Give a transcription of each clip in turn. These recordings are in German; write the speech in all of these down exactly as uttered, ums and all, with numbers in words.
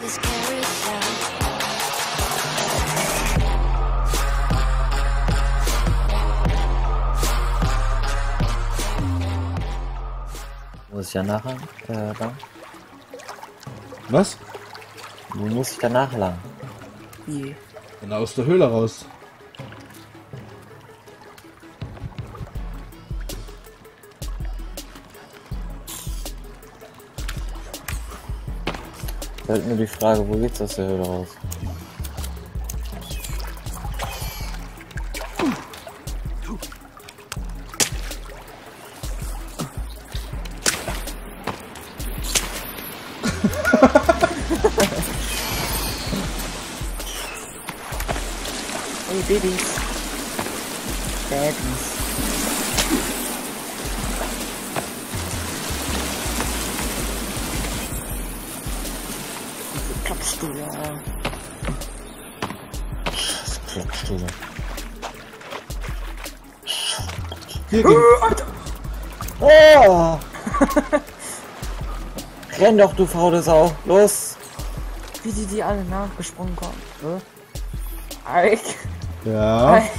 Muss ich ja nachher äh, lang? Was? Wo muss ich danach lang? Wie? Und aus der Höhle raus. Da halt nur die Frage, wo geht's aus der Höhle raus? Hey, Babys. Babys. Wie klappst du ja? Was klappst du da? Hier ging. Oh! Renn doch, du faule Sau! Los! Wie die die alle nachgesprungen kommen. Ike. Ja. Ike.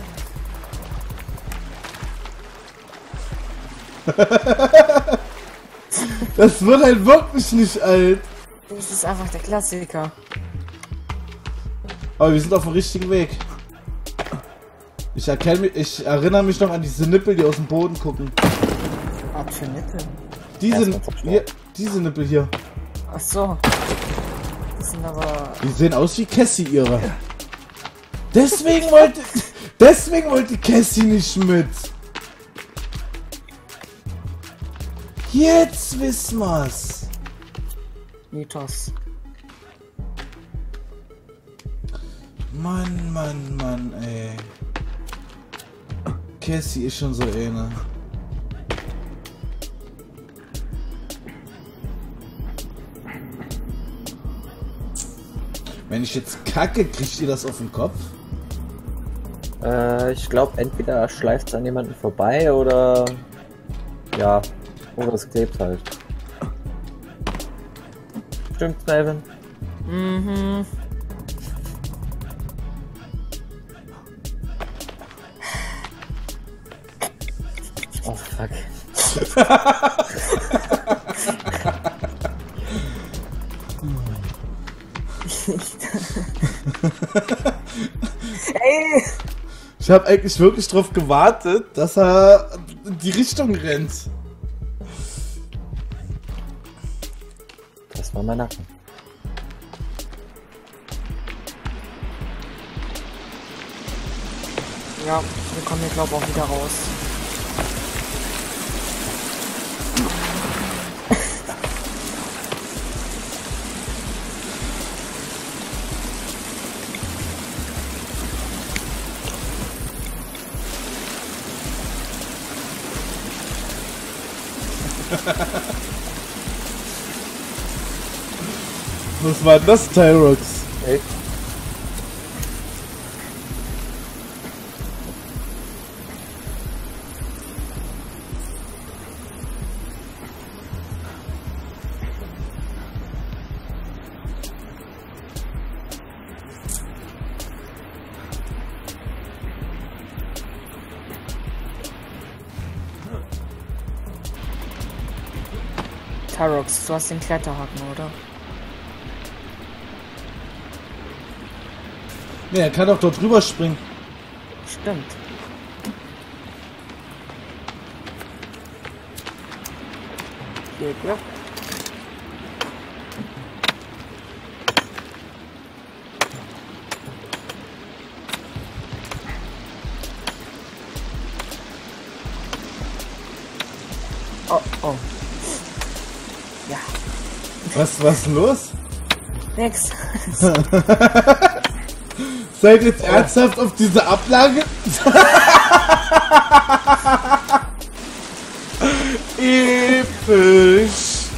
Das wird halt wirklich nicht alt. Das ist einfach der Klassiker. Aber wir sind auf dem richtigen Weg. Ich erkenne mich, ich erinnere mich noch an diese Nippel, die aus dem Boden gucken. Was für Nippel? Diese, hier, diese Nippel hier. Ach so. Das sind aber... Die sehen aus wie Cassie ihre. Deswegen wollte, deswegen wollte Cassie nicht mit. Jetzt wissen wir's. Mythos. Mann, Mann, Mann, ey. Cassie ist schon so eine. Wenn ich jetzt kacke, kriegt ihr das auf den Kopf? Äh, ich glaube, entweder schleift es an jemanden vorbei oder... Ja, oder es klebt halt. Stimmt's, Melvin? Mhm. Oh, fuck. Ey! Ich habe eigentlich wirklich drauf gewartet, dass er in die Richtung rennt. Das war mein Nacken. Ja, wir kommen hier glaube ich auch wieder raus. Was war denn das, Tyrox? Hey. Tyrox, du hast den Kletterhaken, oder? Ne, er kann doch dort drüber springen. Stimmt. Geht ja. Oh, oh. Ja. Was, was ist denn los? Nix. Seid jetzt oh. ernsthaft auf diese Ablage? Episch.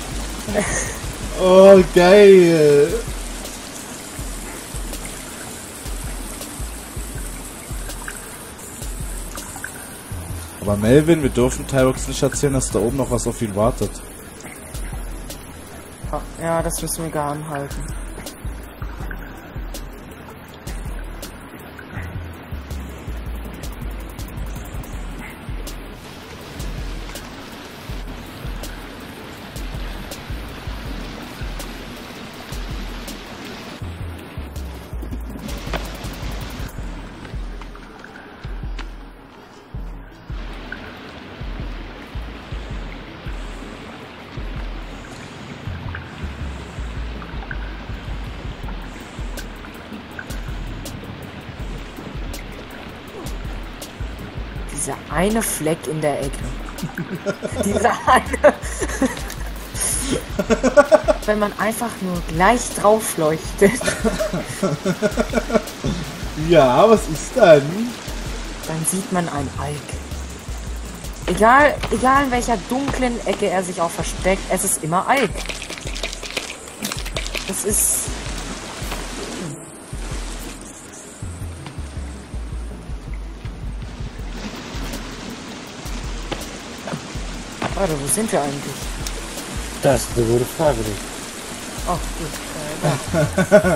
Oh, geil. Aber Melvin, wir dürfen Tyrox nicht erzählen, dass da oben noch was auf ihn wartet. Ja, das müssen wir geheim halten. Dieser eine Fleck in der Ecke. Dieser eine. Wenn man einfach nur gleich drauf leuchtet. Ja, was ist dann? Dann sieht man ein Alk. Egal, egal in welcher dunklen Ecke er sich auch versteckt, es ist immer Alk. Das ist... Warte, wo sind wir eigentlich? Das ist eine gute Frage. Du. Ach, gut. Äh,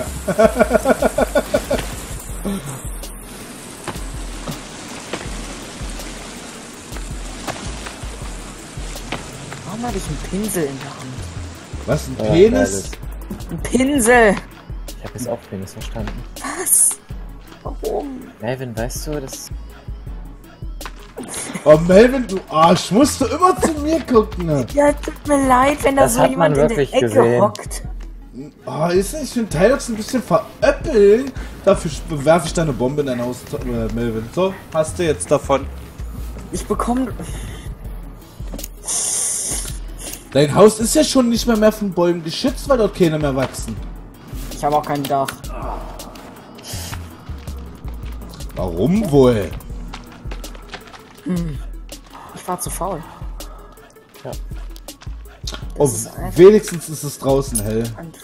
Warum habe ich einen Pinsel in der Hand? Was, ein Ja, Penis? Ein Pinsel! Ich habe jetzt auch Penis verstanden. Was? Warum? Melvin, weißt du, das... Oh, Melvin, du Arsch, musst du immer zu mir gucken. Ne? Ja, tut mir leid, wenn da Das so hat jemand man in der wirklich Ecke gesehen. hockt. Oh, ist nicht für den Tyrox ein bisschen veräppeln? Dafür werfe ich deine Bombe in dein Haus, äh, Melvin. So, hast du jetzt davon. Ich bekomme... Dein Haus ist ja schon nicht mehr, mehr von Bäumen geschützt, weil dort keine mehr wachsen. Ich habe auch kein Dach. Warum wohl? Ich war zu faul. Ja. Oh, ist einfach- wenigstens ist es draußen hell. Und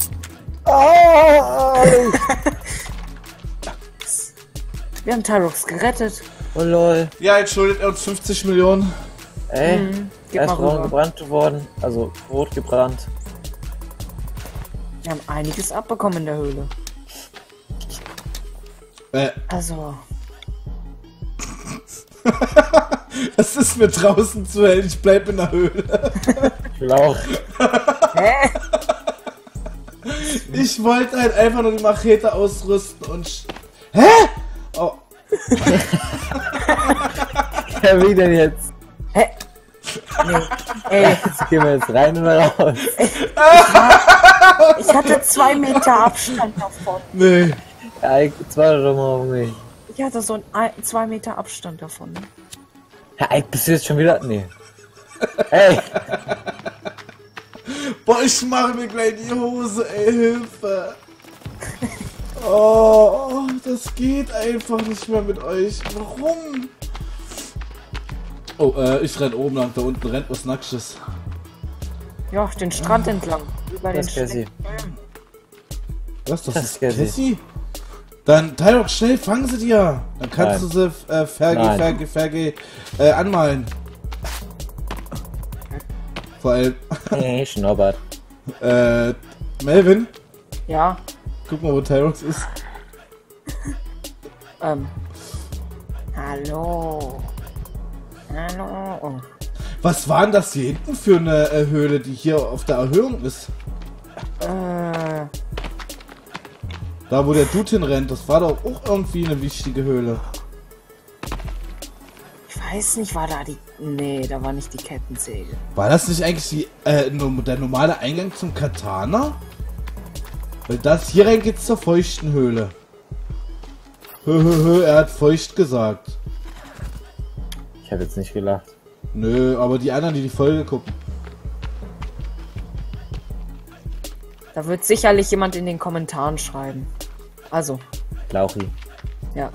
wir haben Tyrox gerettet. Oh lol. Ja, jetzt schuldet er uns fünfzig Millionen. Ey, Mhm, gib er mal ist braun rüber. gebrannt worden. Also rot gebrannt. Wir haben einiges abbekommen in der Höhle. Äh, Also, es ist mir draußen zu hell, ich bleib in der Höhle. Ich will auch. hä? Ich wollte halt einfach nur die Machete ausrüsten und... sch- Hä? Oh, Ja, wie denn jetzt? Hä? Nee. Ey, Jetzt gehen wir jetzt rein oder raus? ich hatte zwei Meter Abstand davon. nee. Ja, jetzt warte doch mal auf mich. Ich hatte so ein zwei Meter Abstand davon. Ja, Ike, bist du jetzt schon wieder? Nee. Ey, Boah, ich mache mir gleich die Hose, ey, Hilfe. Oh, das geht einfach nicht mehr mit euch. Warum? Oh, äh, ich renn oben lang, da unten rennt was Nacktes. Ja, den Strand entlang. Über den das ist Cassie. Schnecken. Was, das, Das ist ist Cassie. Cassie? Dann, Tyrox, schnell, fangen sie dir. Dann kannst Nein. du sie, äh, Fergie, Nein. Fergie, Fergie, äh, anmalen. Vor allem, Nee, Schnobbert. äh, Melvin, Ja, guck mal, wo Tyrox ist. ähm. Hallo. Hallo. Oh. Was war denn das hier hinten für eine äh, Höhle, die hier auf der Erhöhung ist? Äh, Da, wo der Dude hinrennt, das war doch auch irgendwie eine wichtige Höhle. ich weiß nicht, war da die... Nee, da war nicht die Kettensäge. War das nicht eigentlich die, äh, no- der normale Eingang zum Katana? Weil das hier rein geht's zur feuchten Höhle. Hö, hö, hö, er hat feucht gesagt. Ich habe jetzt nicht gelacht. Nö, aber die anderen, die die Folge gucken. Da wird sicherlich jemand in den Kommentaren schreiben. Also, Lauchi. ja.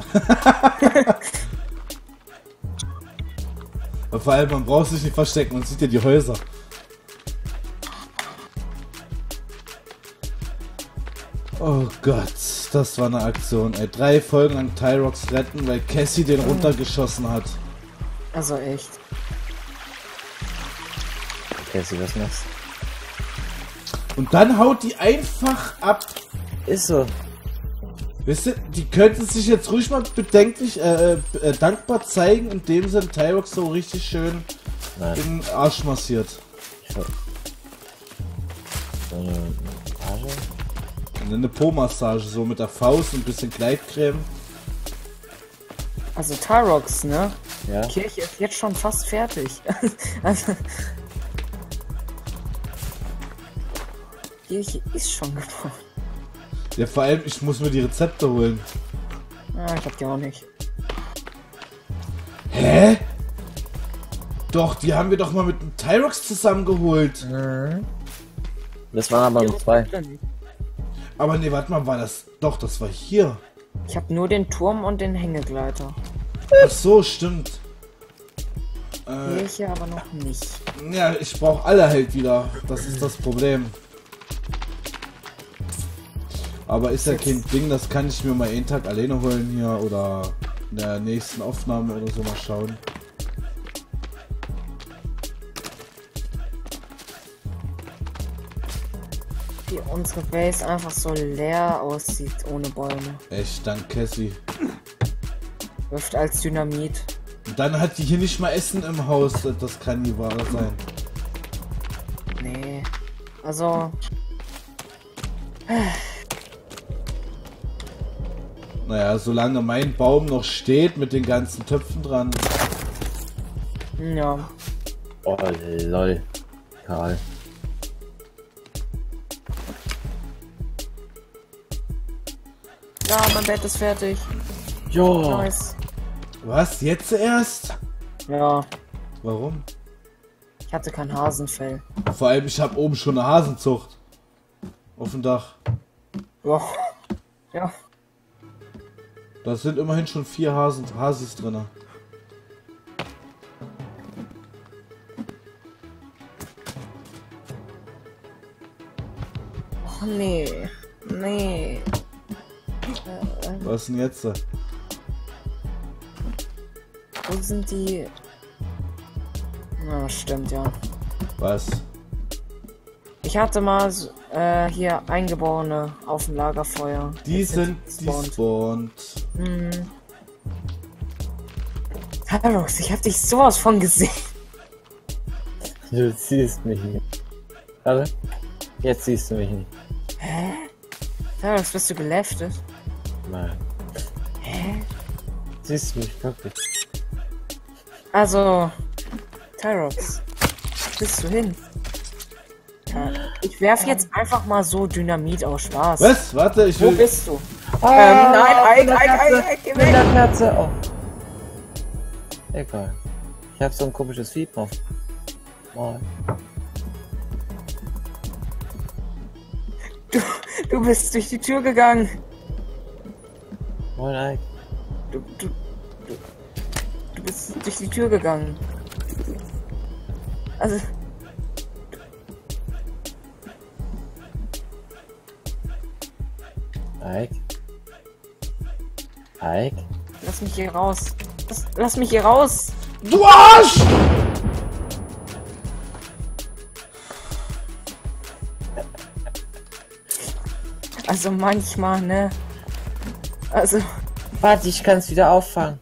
Und vor allem, man braucht sich nicht verstecken, man sieht ja die Häuser. Oh Gott, das war eine Aktion, ey. Drei Folgen lang Tyrox retten, weil Cassie den runtergeschossen hat. Also echt. Cassie, was machst Und dann haut die einfach ab. Ist so. Wisst ihr, die könnten sich jetzt ruhig mal bedenklich, äh, äh, dankbar zeigen, indem sie den Tyrox so richtig schön Nein. in den Arsch massiert. So eine Massage? Und eine Po-Massage, so mit der Faust und ein bisschen Gleitcreme. Also Tyrox, ne? Ja. Die Kirche ist jetzt schon fast fertig. Also, die Kirche ist schon gebaut. Ja, vor allem, ich muss mir die Rezepte holen. Ah, ich hab die auch nicht. Hä? Doch, die haben wir doch mal mit dem Tyrox zusammengeholt. Mhm. Das waren aber nur zwei. Aber nee, warte mal, war das... Doch, das war hier. Ich habe nur den Turm und den Hängegleiter. Ach so, stimmt. Äh, Kirche aber noch nicht. ja, ich brauche alle halt wieder. Das ist das Problem. Aber ist ja kein Ding, das kann ich mir mal einen Tag alleine holen hier oder in der nächsten Aufnahme oder so mal schauen. Wie unsere Base einfach so leer aussieht ohne Bäume. Echt, dank Cassie. Wirft als Dynamit. Und dann hat die hier nicht mal Essen im Haus. Das kann nie wahr sein. Nee. Also. Naja, solange mein Baum noch steht mit den ganzen Töpfen dran. Ja. Oh lol. Karl. Ja, mein Bett ist fertig. Jo. Nice. Was? Jetzt erst? Ja. Warum? Ich hatte kein Hasenfell. Vor allem, ich habe oben schon eine Hasenzucht. Auf dem Dach. Ja. Ja. Da sind immerhin schon vier Hasen, Hasis drin. Oh nee. Nee. Was denn jetzt? Wo sind die? Na, stimmt ja. Was? Ich hatte mal so, äh, hier Eingeborene auf dem Lagerfeuer. Die Jetzt sind gespawnt. despawned. Hm. Tyrox, ich hab dich sowas von gesehen. Du siehst mich nicht. Warte. Jetzt siehst du mich nicht. Hä? Tyrox, bist du geleftet? Nein. Hä? Siehst du mich wirklich? Also, Tyrox, wo bist du hin? Ja, ich werf jetzt einfach mal so Dynamit aus Spaß. Was? Warte, ich Wo will... bist du? Ah, ähm, nein, Eik, Eik, Eik, Eik, geh weg! Kerze. Oh. Egal. Ich hab so ein komisches Vieh drauf. Oh. Du, du bist durch die Tür gegangen. Moin, Eik. Du, du, du, du bist durch die Tür gegangen. Also, Eik. Eik. lass mich hier raus. Lass, lass mich hier raus. Du Arsch! Also manchmal, ne? Also, Warte, ich kann's wieder auffangen.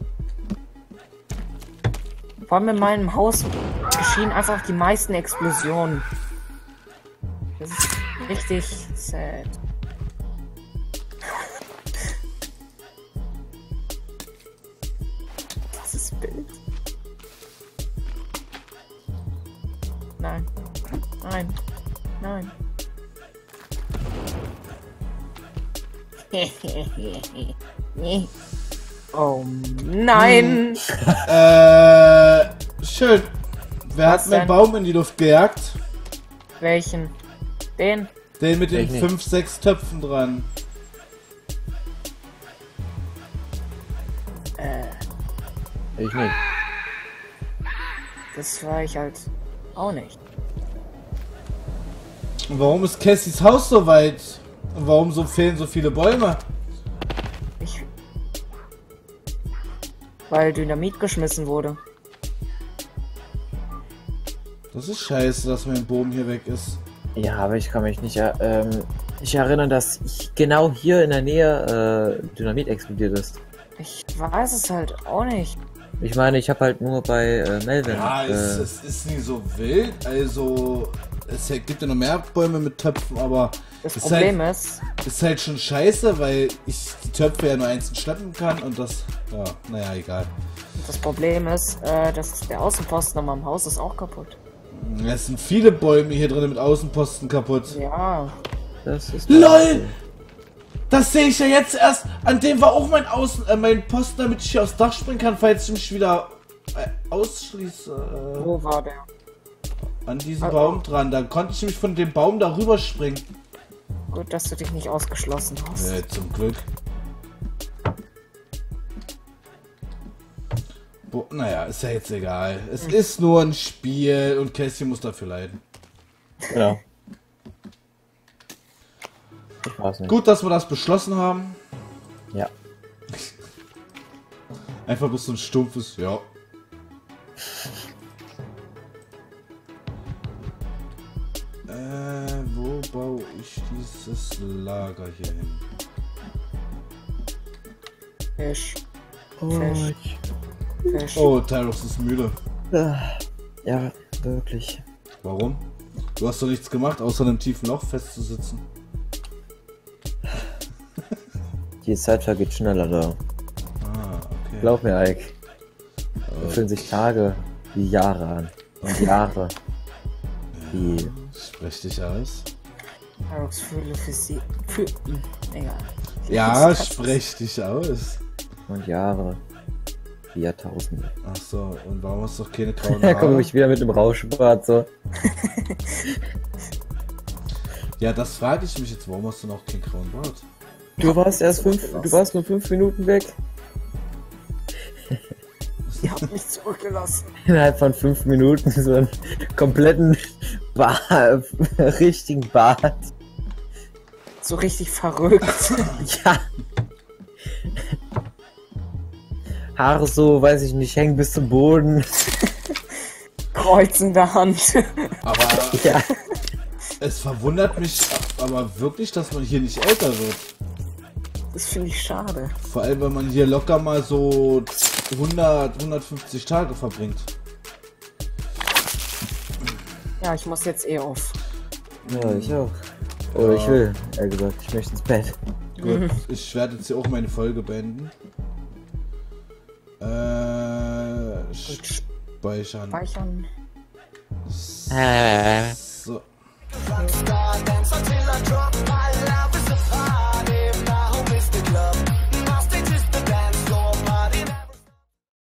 vor allem in meinem Haus geschehen einfach die meisten Explosionen. Das ist richtig sad. Dieses Bild. Nein. Nein. Nein. Oh nein! Äh, schön. Wer Was hat meinen denn? Baum in die Luft gejagt? Welchen? Den? Den mit den Ich nicht. fünf, sechs Töpfen dran. Äh, Ich nicht. das war ich halt auch nicht. Und warum ist Cassies Haus so weit? Und warum so fehlen so viele Bäume? Ich. Weil Dynamit geschmissen wurde. Das ist scheiße, dass mein Boden hier weg ist. Ja, aber ich kann mich nicht er- ähm, ich erinnern, dass ich genau hier in der Nähe äh, Dynamit explodiert ist. Ich weiß es halt auch nicht. Ich meine, ich habe halt nur bei äh, Melvin. Ja, äh, es, es ist nie so wild. Also, es gibt ja noch mehr Bäume mit Töpfen, aber Das ist Problem halt, ist, ist halt schon scheiße, weil ich die Töpfe ja nur einzeln schleppen kann und das, ja, naja, egal. das Problem ist, äh, dass der Außenposten an meinem Haus ist auch kaputt. Es sind viele Bäume hier drin mit Außenposten kaputt. Ja. das ist LOL! Das sehe ich ja jetzt erst. An dem war auch mein Außen, äh, mein Posten, damit ich hier aufs Dach springen kann, falls ich mich wieder äh, ausschließe. Äh, Wo war der? an diesem Ah, Baum oh. dran. Da konnte ich mich von dem Baum darüber springen. Gut, dass du dich nicht ausgeschlossen hast. Äh, zum Glück. Bo naja, ist ja jetzt egal. Es ist nur ein Spiel und Cassie muss dafür leiden. Genau. Ich weiß nicht. Gut, dass wir das beschlossen haben. Ja. Einfach bloß so ein stumpfes, ja. Äh, wo baue ich dieses Lager hier hin? Fisch. Oh, Fisch. ich, Fisch. Oh, Tyrox ist müde. äh, ja, wirklich. Warum? Du hast doch nichts gemacht, außer in einem tiefen Loch festzusitzen. Die Zeit vergeht schneller da. Ah, okay. Glaub mir, Ike. Da fühlen sich Tage wie Jahre an. Und Jahre wie... Sprech dich aus. Alex, fühle für sie. Für. Hm, egal. Ja, Das- sprech dich aus. Und Jahre wie Jahrtausende. Ach so, und warum hast du doch keine grauen Da komme Haare? ich wieder mit dem Rauschbart so. Ja, das frage ich mich jetzt. Warum hast du noch keinen grauen Bart? Du warst erst fünf, du warst nur fünf Minuten weg. Ihr habt mich zurückgelassen. Innerhalb von fünf Minuten so einen kompletten Bart, richtigen Bart. So richtig verrückt. Ja. Haare so, weiß ich nicht, hängen bis zum Boden. Kreuz in der Hand. Aber Ja. es verwundert mich aber wirklich, dass man hier nicht älter wird. Das finde ich schade. Vor allem, wenn man hier locker mal so hundert, hundertfünfzig Tage verbringt. Ja, ich muss jetzt eh auf. Ja, ich auch. Oder Ja. ich will, eher gesagt, ich möchte ins Bett. Gut, ich werde jetzt hier auch meine Folge beenden. Äh, Gut, speichern. speichern. Äh. So. Okay.